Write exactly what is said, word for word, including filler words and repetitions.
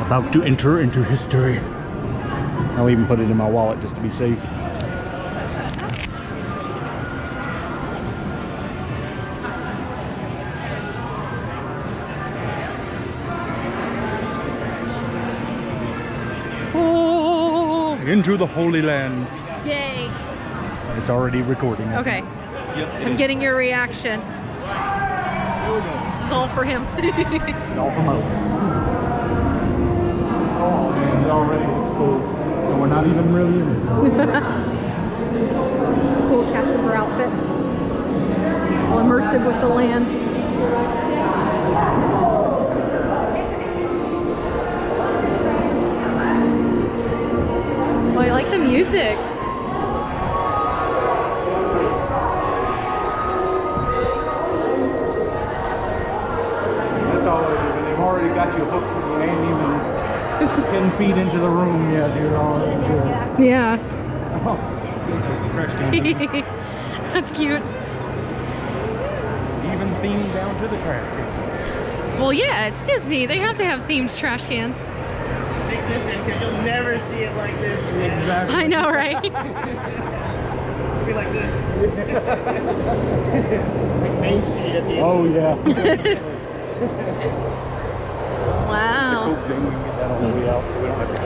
About to enter into history. I'll even put it in my wallet just to be safe. Oh, into the Holy Land. Yay. It's already recording. Okay. Yep, I'm is. getting your reaction. This is all for him. It's all from Mo. Oh man, it already looks cool. And we're not even really in it. Cool cast member outfits. All immersive with the land. Oh, I like the music. That's all it is. And they've already got you hooked. You ain't even ten feet into the room yet. You're already good. Yeah. Oh, trash can. That's cute. Even themed down to the trash can. Well, yeah, it's Disney. They have to have themed trash cans. Take this in because you'll never see it like this. Exactly. I know, right? It'll be like this. Like Main Street at the end. Oh yeah. Wow. Cool thing, we can get that all the way out so we don't have to